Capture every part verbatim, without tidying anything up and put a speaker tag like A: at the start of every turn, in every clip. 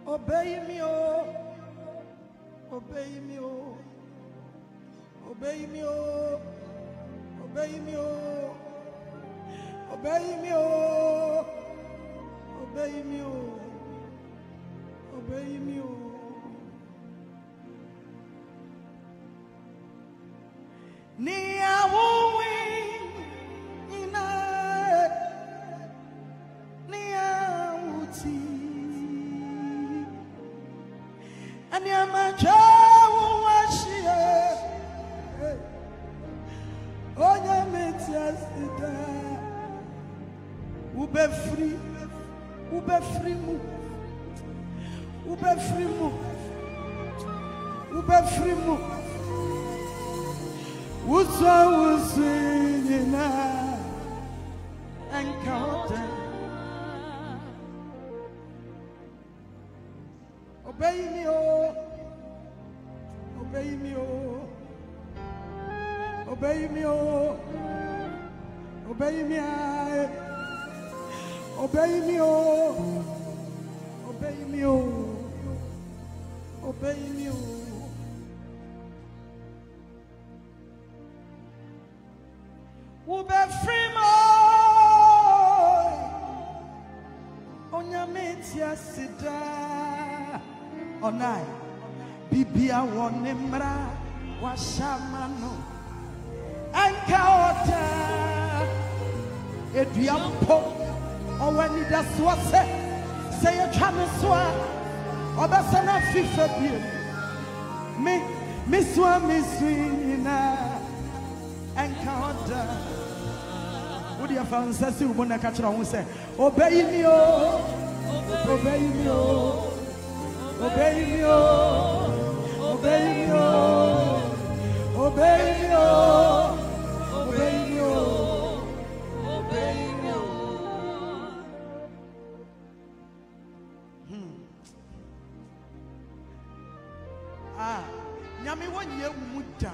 A: Obey me, oh, obey me, oh, obey me, oh, obey me, oh, obey me, oh, obey me, oh, obey me, oh. Ube free, ube free mu, ube free mu, ube free mu. Uso usina encounter. Obey me, oh, obey me, oh, obey me, oh, obey me, I. Obey me, oh, obey me, oh, obey me, oh. Ube free mo, onyametia sida, onai, bibia wonemra, washamano, ankaota, eduampo. Or when you just was say, say a chaniswa, or that's enough FIFA beer. Me, Miss One, Miss Swina, and counter. Would you have found Sassy when I catch on say, obey me, oh, obey me, oh, obey me, oh, obey me, oh, obey me, oh, obey me, oh, obey me. Ah, nyame wonye muta.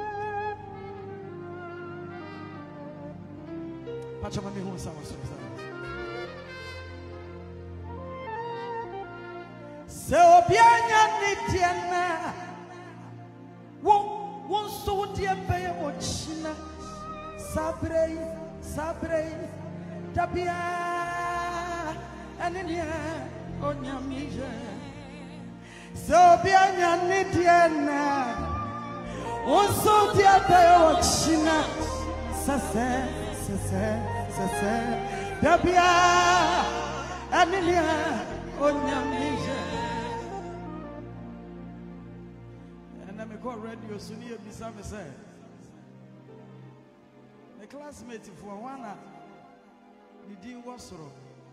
A: Pacha mami hu sawa so. Se obianya nitiana. Wo won so die be o china. Sabrei, sabrei. Tabia anenia onyamije. So be a nidiana, also dear China, Sase, Sase, Sase, Dabia, Amelia, Onyamija. And I'm a call radio, Sunia Bissama said. A classmate for one, the dean was so.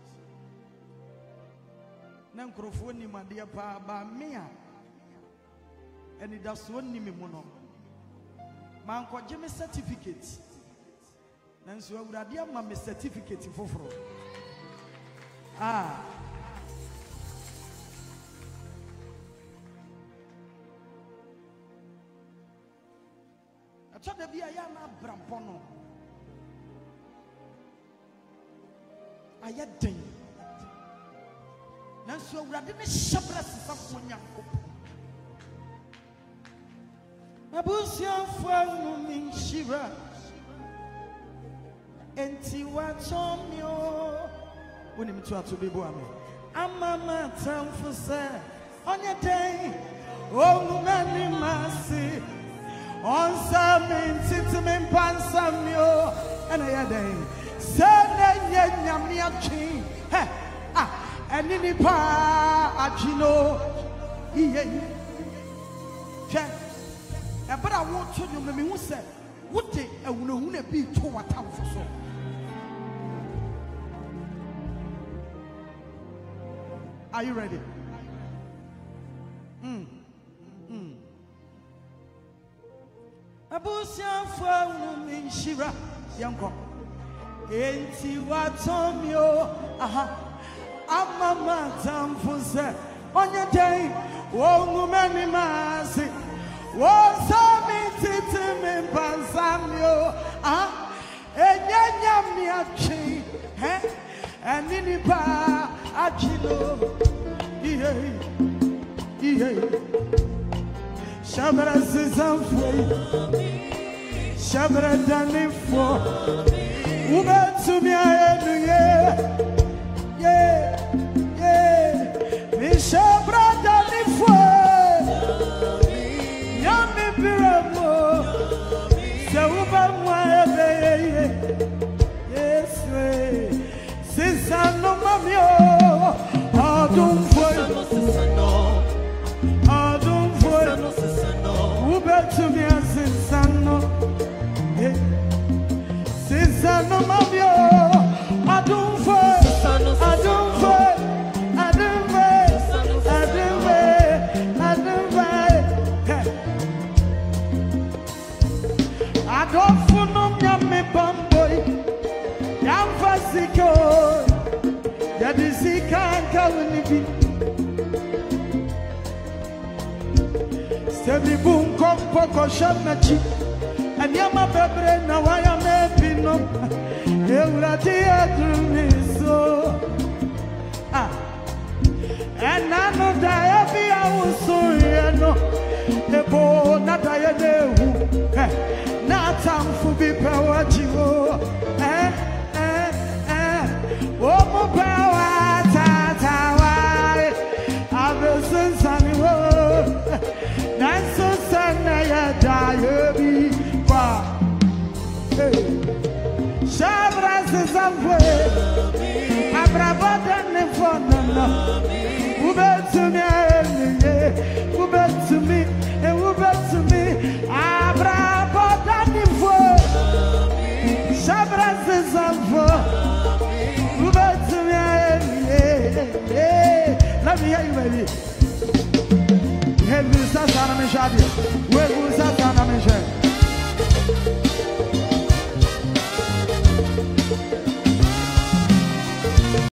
A: Nankrofoni madia pa ba mea eni da so nimi mu no man ko je me certificate nanso awurade ama me certificate foforo ah acha da bia ya na brampo no ayaden nanso awurade ne hyabra sisafo nyanko abusia fanu minshira enti watomyo woni mtu atobebu ame amama tamfo se onye den onumani masi onsa minti me pansa myo ana ya den se na nyame atwi he ah enini pa ajino iye che e bra wo to nyum me hu se wote ewuno hu na bi to watamfo so Are you ready? Mm. Mm. Abusia fwa minshira yanko enti watomyo aha amama tamfuze onye day wo ngumeni masi wo sami titi me pansamyo aha enyanya mi achi he enini pa achilo yeah Shabra Zizanfui, Shabra Danifo, Uba to me, yeah, yeah, yeah, Shabra Danifo, Yami Biramo, Sauba Mwabe, yes, Sisano Mamio, Adum Foi. To me as Sisano, Sisano Mabio, I don't fight, I don't fight, I don't fight, I don't fight, I don't fight. I don't know me bamboy, Yam Fasico, that is he can't come in. Every boom come poco shamachi, and Yama Bebre now I am a pino. Euratia to me so. Ah, and I know that I was so no. The boy not I do. Not time for be power chivo. Eh, eh, eh. Oh, my power, tata, I've been since I Nanso sana ya dayebi kwa Shabra Zizanfwe Abrabada nefonana Ube to me Ube to me Ube to me Abrabada nefo Shabra Zizanfwe Ube to me Let me hear you baby. Where was that?